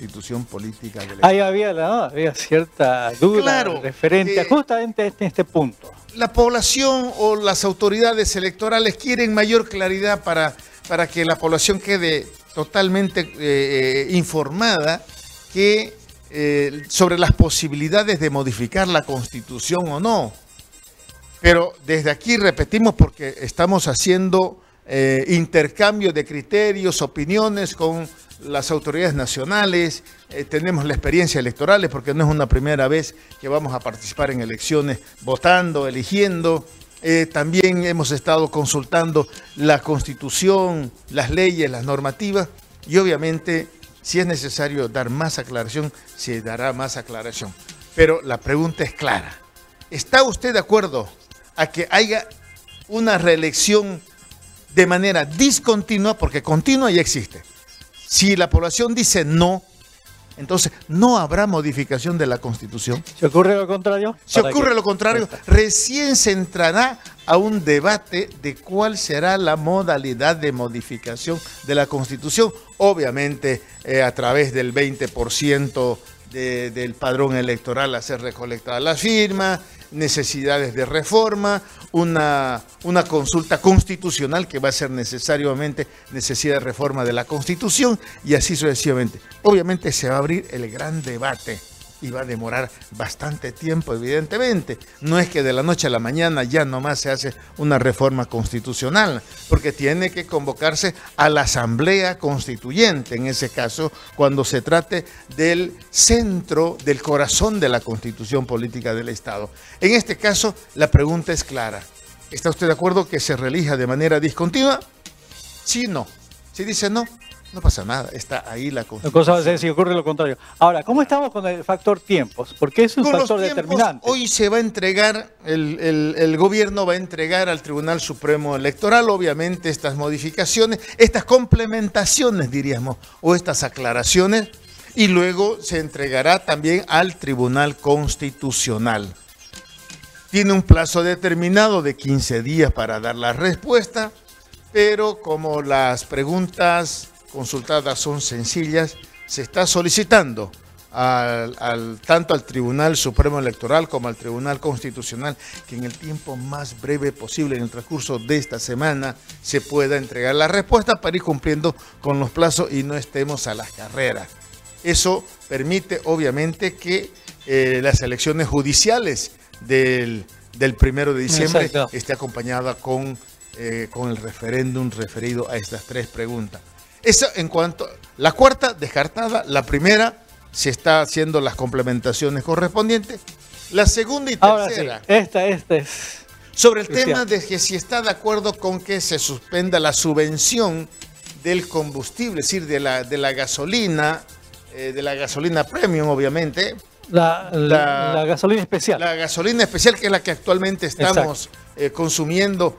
constitución política del Ahí Estado. había cierta duda, Claro, referente a justamente este punto. La población o las autoridades electorales quieren mayor claridad para que la población quede totalmente informada sobre las posibilidades de modificar la Constitución o no. Pero desde aquí repetimos, porque estamos haciendo intercambio de criterios, opiniones con las autoridades nacionales, tenemos la experiencia electoral, porque no es una primera vez que vamos a participar en elecciones votando, eligiendo. También hemos estado consultando la Constitución, las leyes, las normativas, y obviamente si es necesario dar más aclaración, se dará más aclaración. Pero la pregunta es clara. ¿Está usted de acuerdo a que haya una reelección de manera discontinua? Porque continua ya existe. Si la población dice no, entonces no habrá modificación de la Constitución. ¿Se ocurre lo contrario? Si ocurre lo contrario, recién se entrará a un debate de cuál será la modalidad de modificación de la Constitución. Obviamente a través del 20% del padrón electoral a ser recolectada la firma, necesidades de reforma, una consulta constitucional que va a ser necesariamente necesidad de reforma de la Constitución y así sucesivamente. Obviamente se va a abrir el gran debate y va a demorar bastante tiempo, evidentemente. No es que de la noche a la mañana ya nomás se hace una reforma constitucional, porque tiene que convocarse a la Asamblea Constituyente, en ese caso, cuando se trate del centro, del corazón de la Constitución política del Estado. En este caso, la pregunta es clara. ¿Está usted de acuerdo que se reelija de manera discontinua? Sí, no. Si dice no, no pasa nada, está ahí la Constitución. La cosa va a ser si ocurre lo contrario. Ahora, ¿cómo estamos con el factor tiempos? Porque es un factor determinante. Hoy se va a entregar, el gobierno va a entregar al Tribunal Supremo Electoral, obviamente, estas modificaciones, estas complementaciones, diríamos, o estas aclaraciones, y luego se entregará también al Tribunal Constitucional. Tiene un plazo determinado de 15 días para dar la respuesta, pero como las preguntas consultadas son sencillas, se está solicitando tanto al Tribunal Supremo Electoral como al Tribunal Constitucional que en el tiempo más breve posible, en el transcurso de esta semana, se pueda entregar la respuesta para ir cumpliendo con los plazos y no estemos a las carreras. Eso permite, obviamente, que las elecciones judiciales del 1 de diciembre esté acompañada con el referéndum referido a estas tres preguntas. Eso en cuanto a la cuarta, descartada. La primera, se está haciendo las complementaciones correspondientes. La segunda y tercera. Ahora sí, esta es sobre el tema de que si está de acuerdo con que se suspenda la subvención del combustible, es decir, de la gasolina premium, obviamente. La gasolina especial. La gasolina especial, que es la que actualmente estamos consumiendo.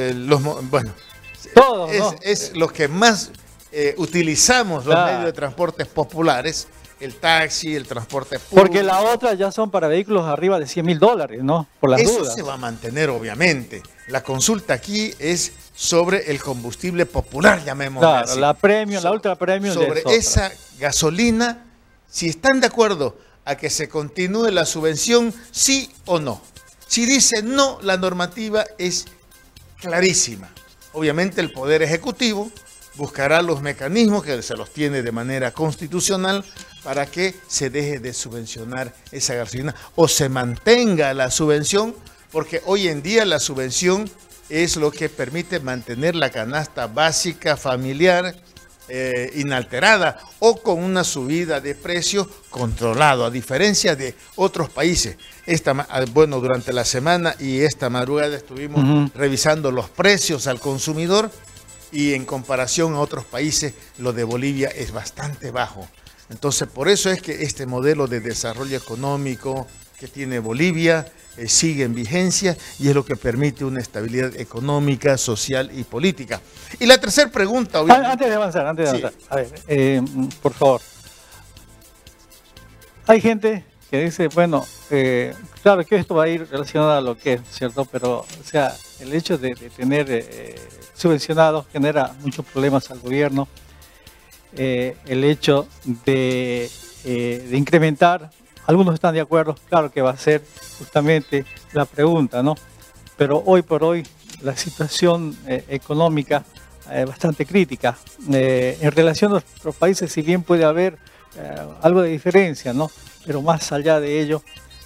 Es lo que más utilizamos los medios de transportes populares, el taxi, el transporte público. Porque la otra ya son para vehículos arriba de $100.000, ¿no? Por las dudas. Eso se va a mantener, obviamente. La consulta aquí es sobre el combustible popular, llamémoslo así. La premium, la ultra premium. Sobre esa gasolina, si están de acuerdo a que se continúe la subvención, sí o no. Si dice no, la normativa es clarísima. Obviamente el Poder Ejecutivo buscará los mecanismos que se los tiene de manera constitucional para que se deje de subvencionar esa gasolina o se mantenga la subvención, porque hoy en día la subvención es lo que permite mantener la canasta básica familiar inalterada o con una subida de precio controlado, a diferencia de otros países. Durante la semana y esta madrugada estuvimos revisando los precios al consumidor y en comparación a otros países, lo de Bolivia es bastante bajo. Entonces, por eso es que este modelo de desarrollo económico que tiene Bolivia sigue en vigencia y es lo que permite una estabilidad económica, social y política. Y la tercera pregunta, obviamente. Antes de avanzar. A ver, por favor. Hay gente que dice, bueno, claro que esto va a ir relacionado a lo que es, ¿cierto? Pero, o sea, el hecho de tener subvencionados genera muchos problemas al gobierno. el hecho de incrementar. Algunos están de acuerdo, claro que va a ser justamente la pregunta, ¿no? Pero hoy por hoy la situación económica es bastante crítica. En relación a otros países, si bien puede haber algo de diferencia, ¿no? Pero más allá de ello,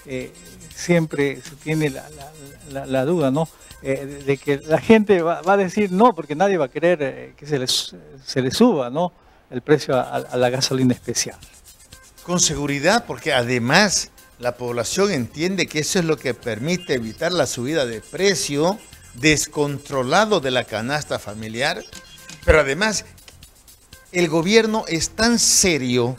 siempre se tiene la duda, ¿no? De que la gente va a decir no, porque nadie va a querer que se le suba, ¿no?, el precio a la gasolina especial. Con seguridad, porque además la población entiende que eso es lo que permite evitar la subida de precio descontrolado de la canasta familiar. Pero además, el gobierno es tan serio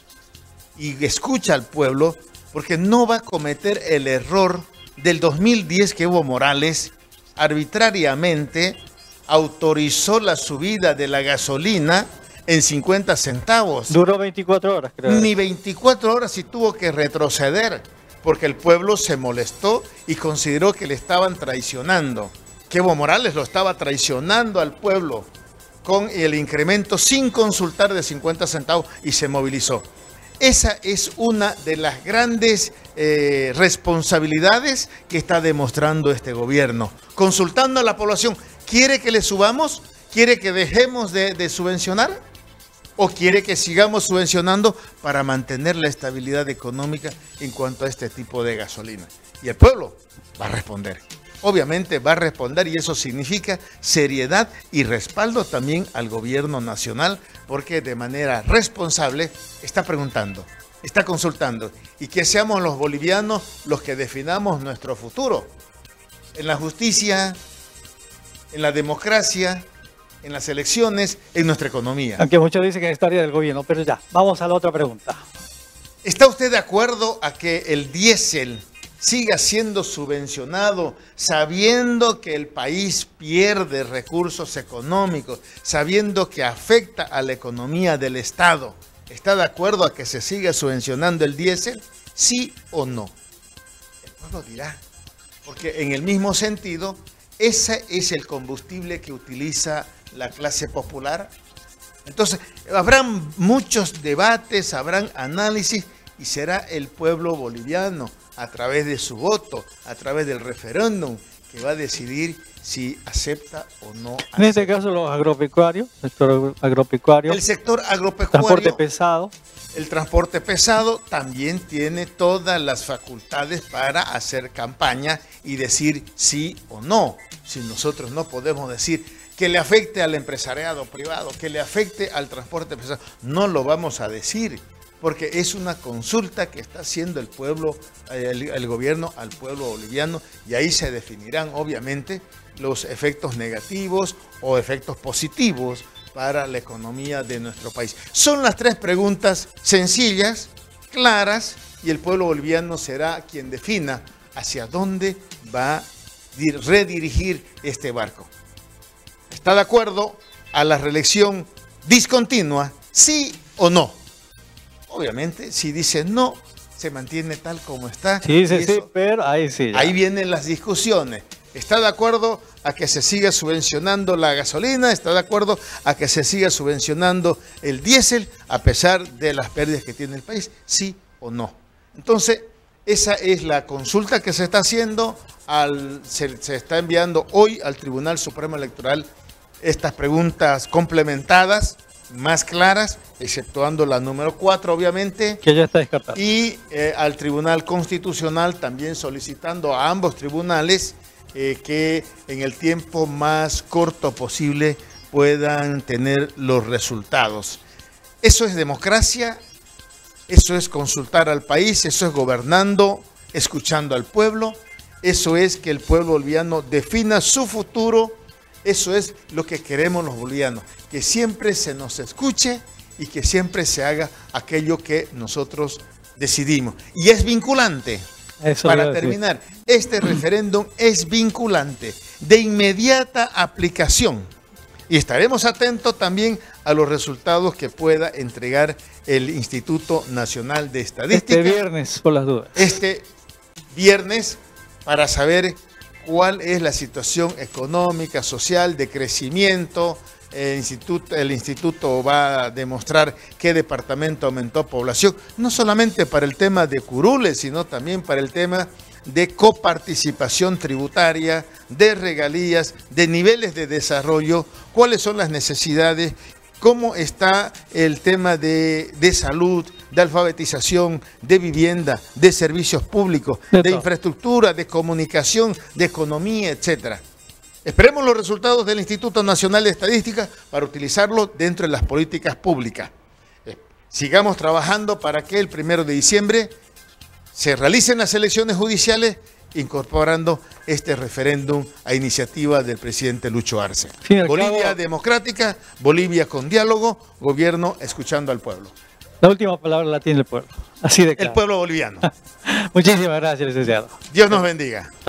y escucha al pueblo porque no va a cometer el error del 2010 que Evo Morales arbitrariamente autorizó la subida de la gasolina en 50 centavos. Duró 24 horas, creo. Ni 24 horas y tuvo que retroceder porque el pueblo se molestó y consideró que le estaban traicionando, que Evo Morales lo estaba traicionando al pueblo con el incremento sin consultar de 50 centavos y se movilizó. Esa es una de las grandes responsabilidades que está demostrando este gobierno. Consultando a la población, ¿quiere que le subamos? ¿Quiere que dejemos de subvencionar? ¿O quiere que sigamos subvencionando para mantener la estabilidad económica en cuanto a este tipo de gasolina? Y el pueblo va a responder. Obviamente va a responder y eso significa seriedad y respaldo también al gobierno nacional porque de manera responsable está preguntando, está consultando y que seamos los bolivianos los que definamos nuestro futuro en la justicia, en la democracia, en las elecciones, en nuestra economía. Aunque muchos dicen que es historia del gobierno, pero ya, vamos a la otra pregunta. ¿Está usted de acuerdo a que el diésel siga siendo subvencionado sabiendo que el país pierde recursos económicos, sabiendo que afecta a la economía del Estado? ¿Está de acuerdo a que se siga subvencionando el diésel? ¿Sí o no? El pueblo dirá, porque en el mismo sentido, ese es el combustible que utiliza la clase popular. Entonces, habrán muchos debates, habrán análisis y será el pueblo boliviano a través de su voto, a través del referéndum, que va a decidir si acepta o no acepta. En este caso los agropecuarios, sector agropecuario, el sector agropecuario, transporte pesado. El transporte pesado también tiene todas las facultades para hacer campaña y decir sí o no. Si nosotros no podemos decir que le afecte al empresariado privado, que le afecte al transporte pesado, no lo vamos a decir, porque es una consulta que está haciendo el pueblo, el gobierno al pueblo boliviano, y ahí se definirán obviamente los efectos negativos o efectos positivos para la economía de nuestro país. Son las tres preguntas sencillas, claras, y el pueblo boliviano será quien defina hacia dónde va a redirigir este barco. ¿Está de acuerdo a la reelección discontinua, sí o no? Obviamente, si dice no, se mantiene tal como está. Sí, sí, sí, pero ahí sí. Ya. Ahí vienen las discusiones. ¿Está de acuerdo a que se siga subvencionando la gasolina? ¿Está de acuerdo a que se siga subvencionando el diésel a pesar de las pérdidas que tiene el país? ¿Sí o no? Entonces, esa es la consulta que se está haciendo. Se está enviando hoy al Tribunal Supremo Electoral estas preguntas complementadas, más claras, exceptuando la número 4, obviamente. Que ya está descartada. Y al Tribunal Constitucional también solicitando a ambos tribunales que en el tiempo más corto posible puedan tener los resultados. Eso es democracia, eso es consultar al país, eso es gobernando, escuchando al pueblo, eso es que el pueblo boliviano defina su futuro, eso es lo que queremos los bolivianos, que siempre se nos escuche y que siempre se haga aquello que nosotros decidimos. Y es vinculante. Eso para terminar, este referéndum es vinculante, de inmediata aplicación. Y estaremos atentos también a los resultados que pueda entregar el Instituto Nacional de Estadística. Este viernes, por las dudas. Este viernes, para saber cuál es la situación económica, social, de crecimiento, el instituto va a demostrar qué departamento aumentó población, no solamente para el tema de curules, sino también para el tema de coparticipación tributaria, de regalías, de niveles de desarrollo, cuáles son las necesidades, cómo está el tema de salud, de alfabetización, de vivienda, de servicios públicos, de infraestructura, de comunicación, de economía, etcétera. Esperemos los resultados del Instituto Nacional de Estadística para utilizarlo dentro de las políticas públicas. Sigamos trabajando para que el 1 de diciembre se realicen las elecciones judiciales, incorporando este referéndum a iniciativa del presidente Lucho Arce. Bolivia democrática, Bolivia con diálogo, gobierno escuchando al pueblo. La última palabra la tiene el pueblo, así de claro. El pueblo boliviano. Muchísimas gracias, licenciado. Dios nos bendiga.